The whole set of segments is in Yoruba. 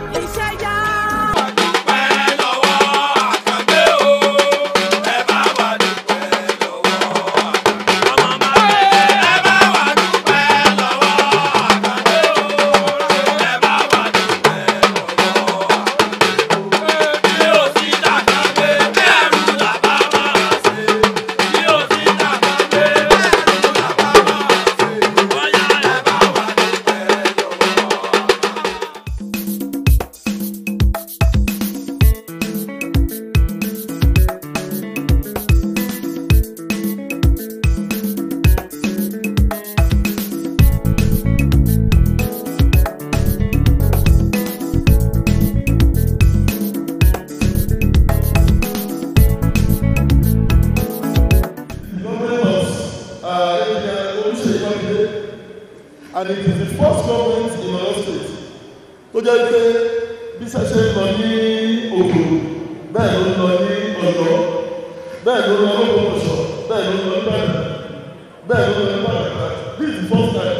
And it is the first government in our state tó jẹ́ pé bí ṣẹ̀ṣẹ̀ lọ ní Ogun bẹ́ẹ̀ ló lọ ní Ọ̀yọ́ bẹ́ẹ̀ ló lọ ní Ògbómọ̀ṣọ́ bẹ́ẹ̀ ló lọ ní Ìbàdàn bẹ́ẹ̀ ló lọ ní Ìbàdàn. This is the first time.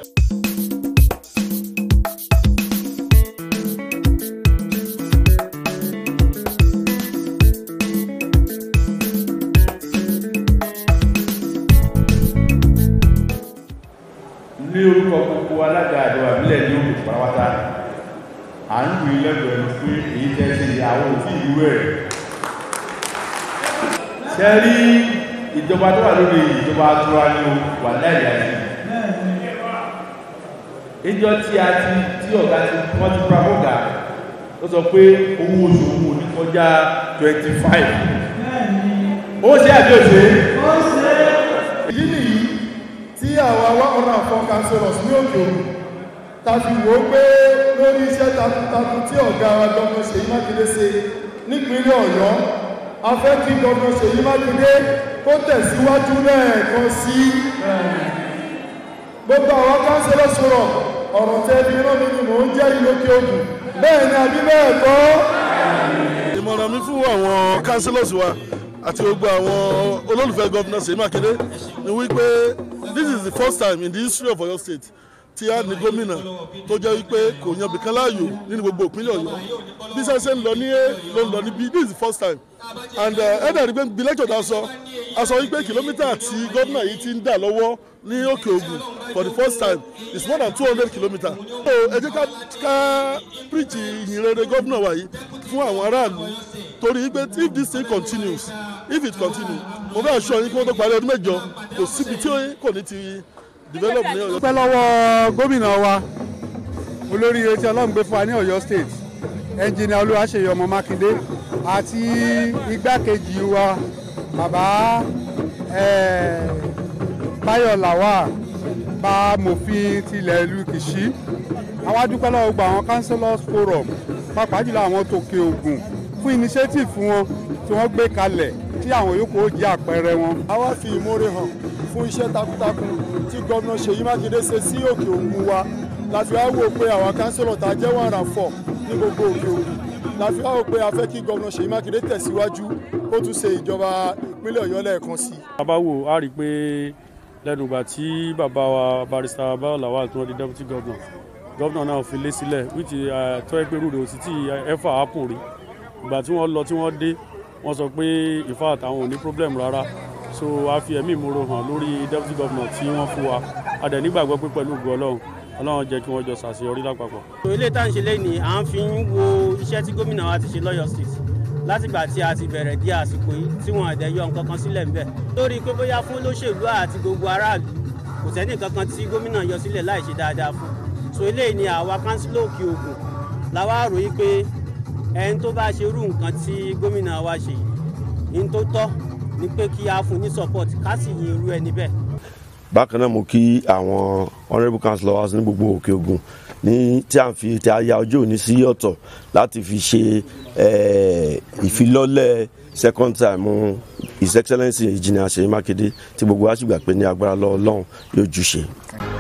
Ní orúkọ gbogbo alága àjọ àbílẹ̀ ní òkè pàápàá à ń lù ilẹ́gbẹ̀ẹ́ ẹni pé èyí tẹ́ ṣe ìyàwó tí ìlú ẹ̀ ṣe rí ìjọba tó wà lórí ìjọba àtúrà ní wà láìyá sí ìjọ tí ọ̀gá tí wọ́n ti praboga ó sọ pé owó oṣù owó ní kọjá 25 ó ṣe àjọ ṣe èyí nìyí tí àwọn 104 councillors ní Òkè Ògùn tàbí wò pé lórí iṣẹ́ takuntakun tí ọ̀gá wa Dr. Ṣèyí Mákindé ṣe nípínlẹ̀ Ọ̀yọ́ a fẹ́ kí Dr. Ṣèyí Mákindé kó tẹ̀síwájú lẹ́ẹ̀kan sí gbogbo àwọn councillors sọ̀rọ̀ ọ̀rọ̀ tẹ́bí rán mi ni mò ń jẹ́ ìlú Òkè Ògùn bẹ́ẹ̀ ni àbí bẹ́ẹ̀ kọ́. Ìmọ̀ràn mi fún àwọn councillors wa àti gbogbo àwọn olólùfẹ́ Gọ́vnà Ṣèyí Mákindé ni wípé this is the first time in the history of Oyo State tí a ní gómìnà tó jẹ́ wípé kò yan bìkan láàyò nínú gbogbo ìpínlẹ̀ Ọ̀yọ́ bí sẹ́sẹ́ ń lọ ní A ló ń lọ ní B. This is the first time and ẹ̀dà rí pé bí lẹ́jọ̀ dá sọ wípé kìlómítà tí gómìnà yìí ti ń dà lọ́wọ́ ní Òkè Ògùn for the first time is more than 200 kilometres. So ẹ jẹ́ ká preach ìyìn rere gómìnà wa yìí fún àwọn aráàlú torí pé if this thing continues if it continues mo fẹ́ aṣọ yín kí wọ́n tó parí ọdún mẹ́jọ kò síbi tí kò ní ti develop ní Ọ̀yọ́. Pẹ́ lọ́wọ́ gómìnà wa olóríire tí Ọlọ́run gbé fún wa ní Ọ̀yọ́ state ẹnjìnìà Olúwaṣeyì ọmọ Mákindé àti igbákejì wa bàbá Báyọ̀ Làwà bá mòfin tilẹ̀ ìlú Kìṣí. Àwa dúpẹ́ lọ́wọ́ gbogbo àwọn councillors forum pàápàá jùlọ àwọn tòkè Ògùn fún initiative fún wọn tí wọ́n gbé kalẹ̀ tí àwọn yòókù ó jẹ́ àpẹẹrẹ wọn. A wá fi ìmoore hàn fún iṣẹ́ takuntakun tí Gọ́vnà Ṣèyí Mákindé ṣe sí Òkè Ògùn wa láti wá wò pé àwọn councillor tá a jẹ́ 104 ní gbogbo Òkè Ògùn láti wá wò pé a fẹ́ kí Gọ́vnà Ṣèyí Mákindé tẹ̀síwájú kó tún ṣe ìjọba ìpínlẹ̀ Ọ̀yọ́ lẹ́ẹ̀kan sí. Bàbá wo a rí i pé lẹ́nu ìgbà tí bàbá wa barrister Báyọ̀ Làwà tí wọ́n di deputy governor gómìnà náà fi lé sílẹ̀ which tó ẹ pé rúre òsì tí ẹ̀fà ápùn rí ìgbà tí wọ́n lọ tí wọ́n dé wọ́n sọ pé in fact àwọn ò ní problem rárá so a fi ẹ̀mí ìmúro hàn lórí deputy governor tí wọ́n fún wa a dẹ̀ nígbàgbọ́ pé pẹ̀lú ògo Ọlọ́run jẹ́ kí wọ́n jọ ṣàṣeyọrí lápapọ̀. ilé tá à ń ṣe lẹ́yìn à ń fi ń wo iṣẹ́ tí gómìnà wa ti ṣe lọ́yọ̀ state látìgbà tí a ti bẹ̀rẹ̀ di àsìkò yìí tí wọ́n àdẹ̀ yọ nǹkan kan sílẹ̀ ńbẹ̀ lórí pé bóyá fún olóṣèlú àti gbogbo aráàlú kò sẹ́ni kankan tí gómìnà yọ sílẹ̀ láì ṣe dáadáa fún so eléyìí ni àwa kánsílò Òkè Ògùn làwa rò yí pé ẹni tó bá ṣe irú nǹkan tí gómìnà wa ṣe yìí ní tó tọ́ ni pé kí a fún ní support ká sì yin irú ẹni bẹ́ẹ̀. Bákan náà mo kí àwọn honourable councillors ní gbogbo Òkè Ògùn ní tí a ń fi tí a ya ọjọ́ òní sí ọ̀tọ̀ láti fi ṣe ìfilọ́lẹ̀ second time His Excellency Engineer Ṣèyí Mákindé tí gbogbo wa sì gbà pé ní agbára Ọlọ́run yóò jù ṣe.